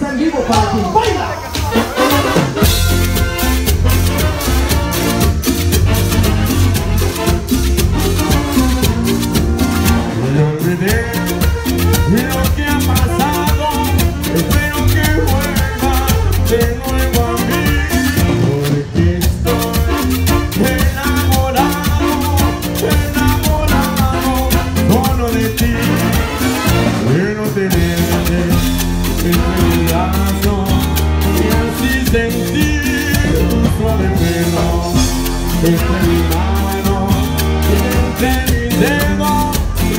está en vivo para ti. ¡Baila! Me olvidé de lo que ha pasado, espero que vuelva de nuevo a mí, porque estoy enamorado solo de ti. Quiero tenerte en mi brazo y así sentir tu suave pelo entre mi mano y entre mis dedos.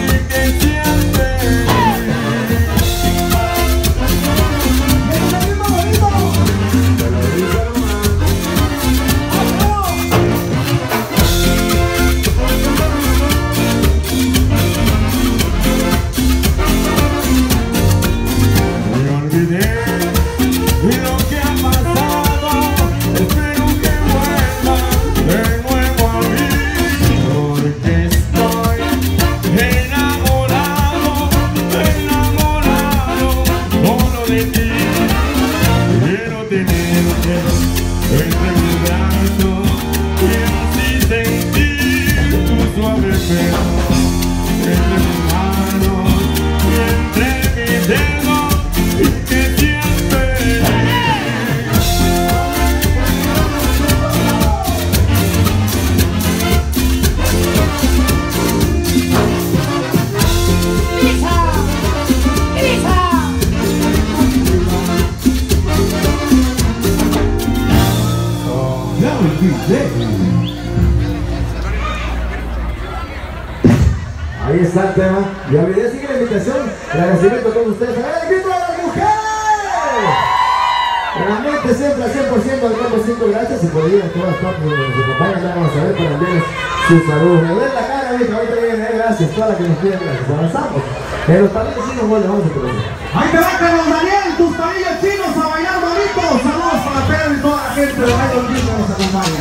Ahí está el tema. Y a video sigue la invitación. El agradecimiento con ustedes. ¡A ver, el grito de las mujeres! Realmente siempre al 100% al campo 5 gracias. Y por ir a todas partes donde nos acompañan, ya vamos a ver para enviarles su salud. Me duele la cara, amigo. Ahorita viene, gracias. Toda la que nos piden, gracias. Avanzamos. En los palillos chinos, bueno, vamos a comenzar. Ahí te va, Carlos Daniel, tus palillos chinos a bailar bonito. Saludos para Pedro y toda la gente de Bailo Chino que nos acompaña.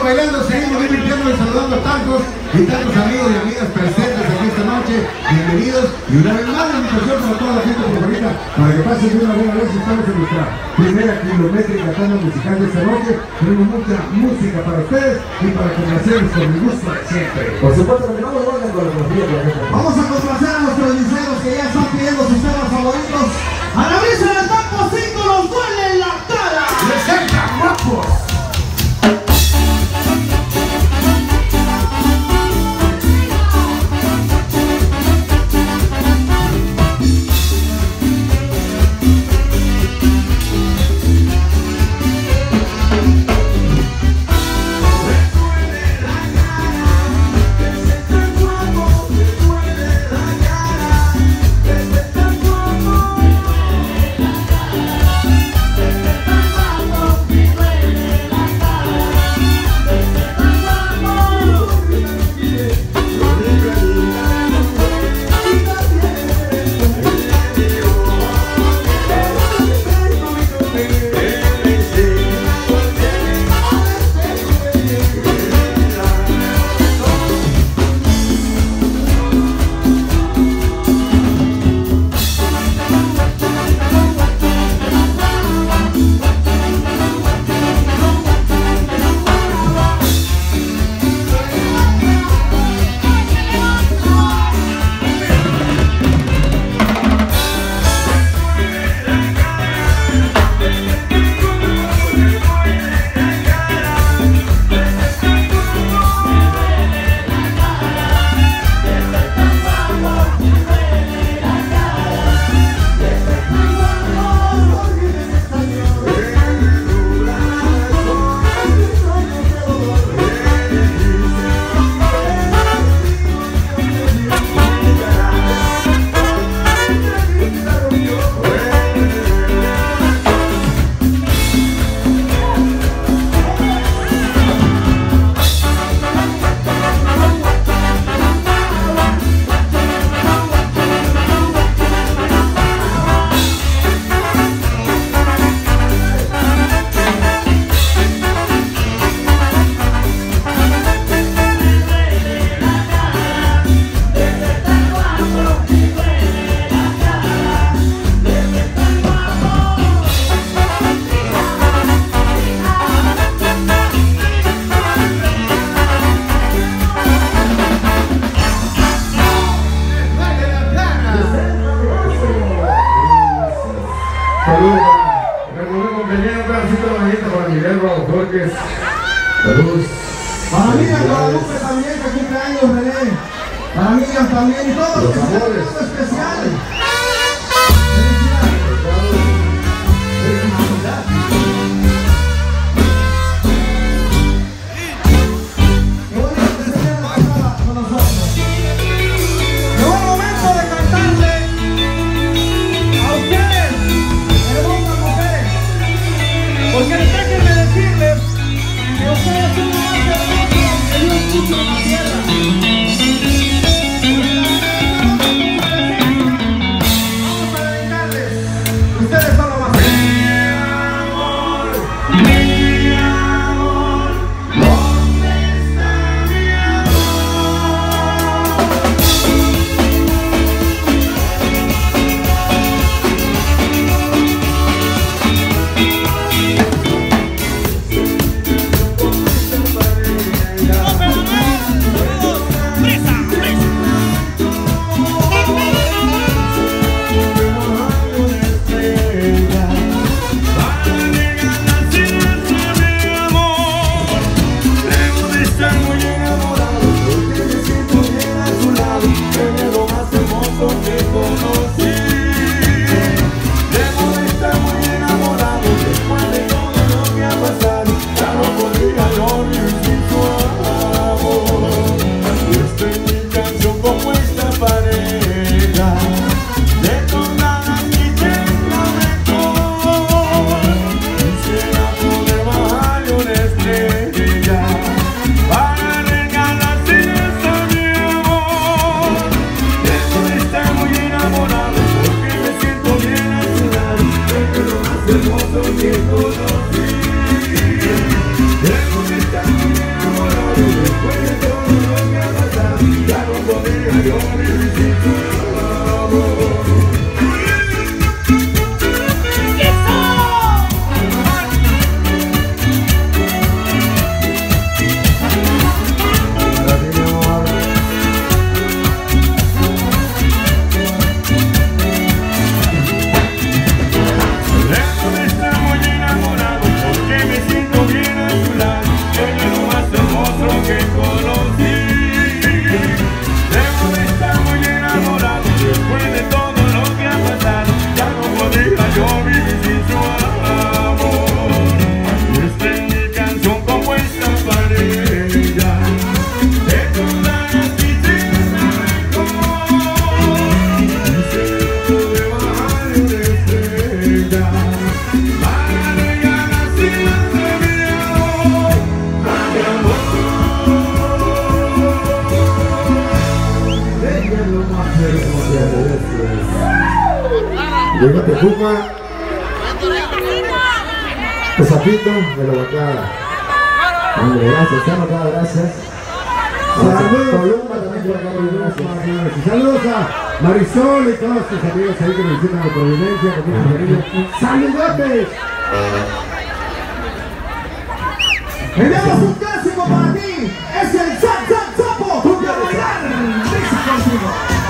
bailando, seguimos divirtiendo y saludando a tantos amigos y amigas presentes aquí esta noche. Bienvenidos y una vez más la invitación para toda la gente favorita para que pasen una buena vez. Estamos en nuestra primera kilométrica tanda musical de esta noche. Tenemos mucha música para ustedes y para complacerles con el gusto de siempre. Por supuesto, que no nos vuelvan con la coreografía. Vamos a complacer a nuestros liceros que ya están pidiendo sus temas favoritos. A la brisa del campo 5 nos duele en la cara. ¡Les encan guapos! Saludos. Para Miriam Guadalupe también, que cumple años, René. Para Miriam también, y todos los que están en esto especial. Qué bonito que se quede la con nosotros. Llegó el momento de cantarle a ustedes, hermosas mujeres, porque déjenme decirles que ustedes son lo más hermoso que yo escucho en la tierra. después de todo lo que ha pasado, ya no podría yo vivir sin tu amor. Llega Tejuca, el sapito me lo bacala. Hombre, gracias, está anotado, gracias. Saludos a Marisol y todos sus amigos ahí que me visitan de Providencia, con mucho cariño. ¡Saludotes! Enviamos un clásico para ti, es el Zap Zap Zapo, junto a bailar, dice contigo.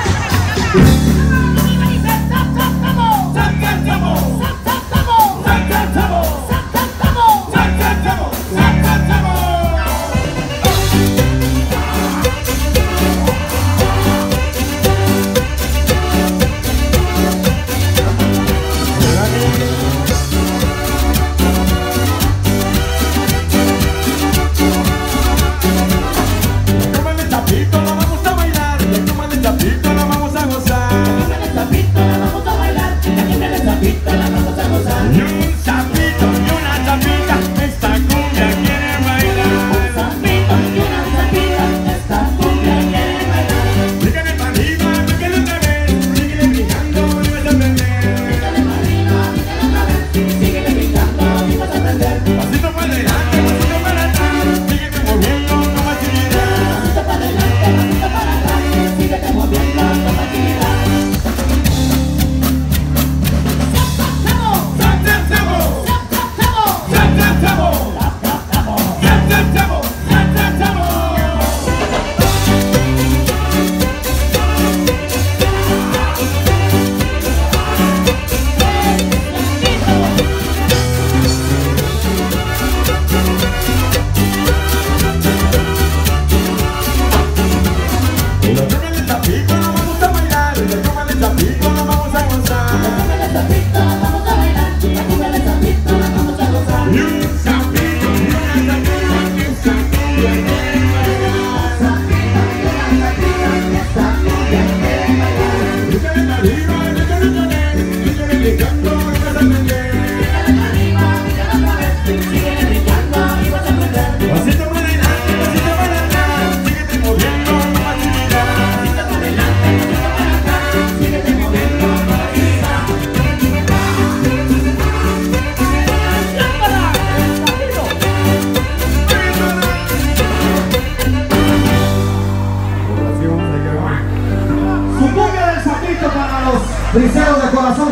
Briseros de corazón,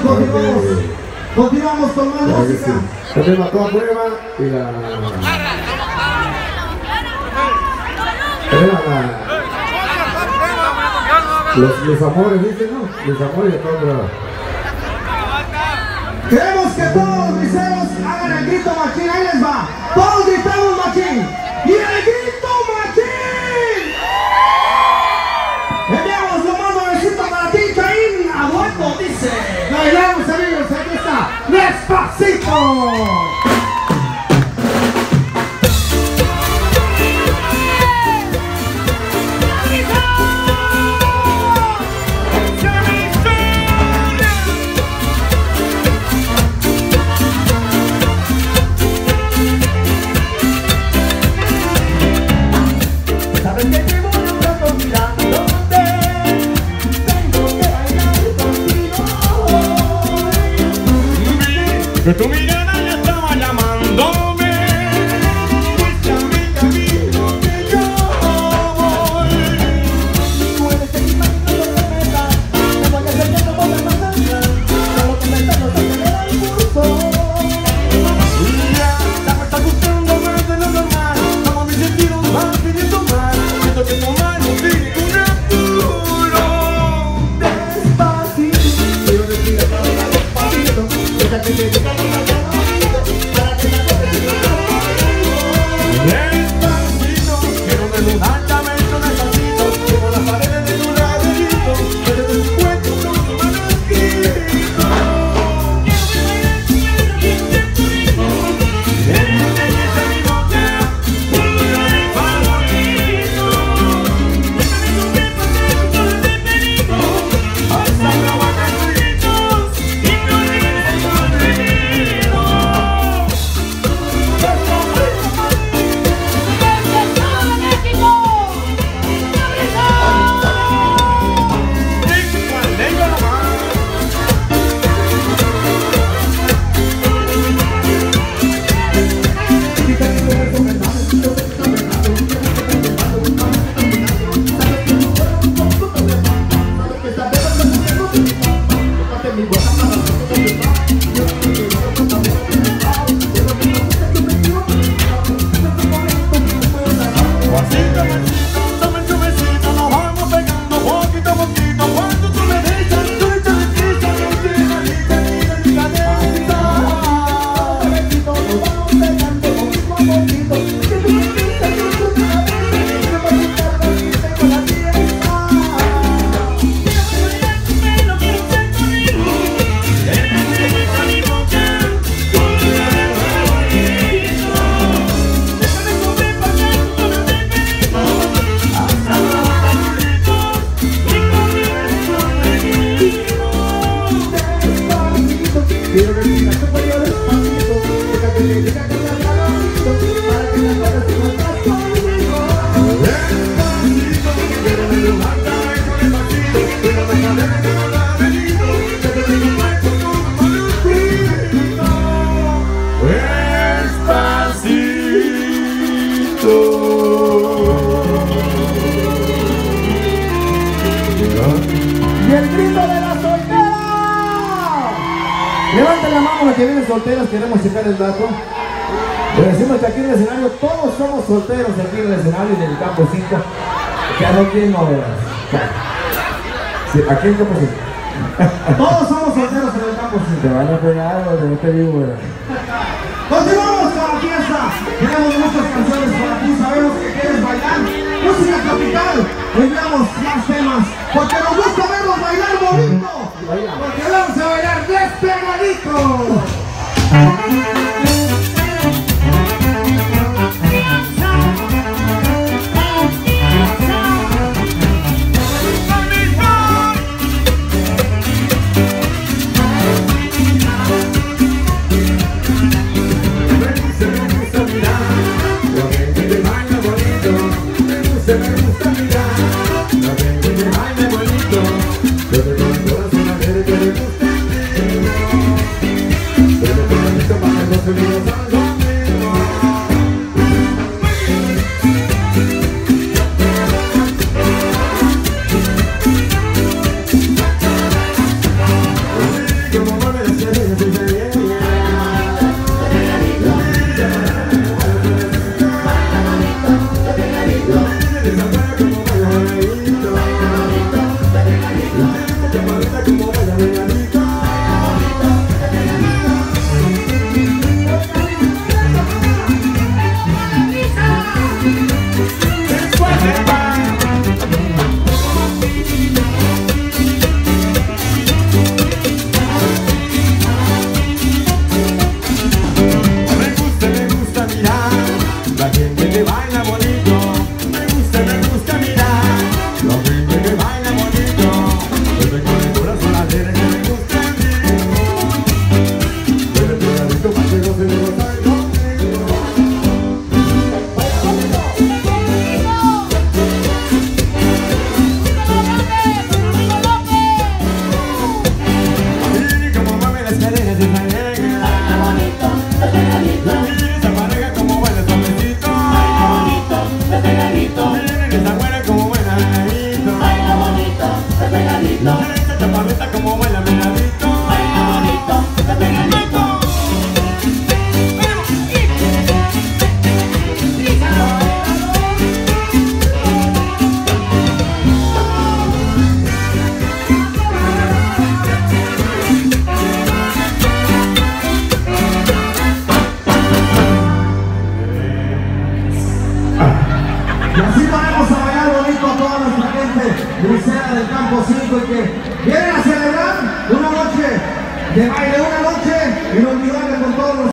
continuamos con más música. También mató a prueba y mis amores, dicen, ¿no? Mis amores de todo prueba. Queremos que todos los briseros hagan el grito machín, ahí les va. Todos gritamos machín. ¡Y el grito machín! Enviamos lo más nuevecito para ti, Caín. Abuelo dice. Bailamos, amigos, aquí está. ¡Despacito! Que tu mirada ya estaba llamándome, fuiste a mi camino que yo. de tu mano sin ningún apuro. Despacito, quiero respirar todo despacito. Deja que te diga con la mano para que la toques y la Despacito, quiero desnudarte a besos despacito, como las paredes de tu laberinto, desde tu cuerpo con tu manuscrito. Levanten la mano las que vienen solteras, queremos checar el dato. Le decimos que aquí en el escenario todos somos solteros aquí en el escenario y en el campo 5. Que no quién no verás. Sí, aquí en el campo 5. Todos somos solteros en el campo 5. Te van a pegar o no te digo, ¿verdad? Continuamos con la fiesta. Tenemos muchas canciones para ti. Sabemos que quieres bailar. Música tropical. Tendremos más temas. Porque nos gusta verlos bailar bonito. Porque vamos a bailar despegadito. Grisela del Campo 5 y que vienen a celebrar una noche de baile, una noche inolvidable con todos los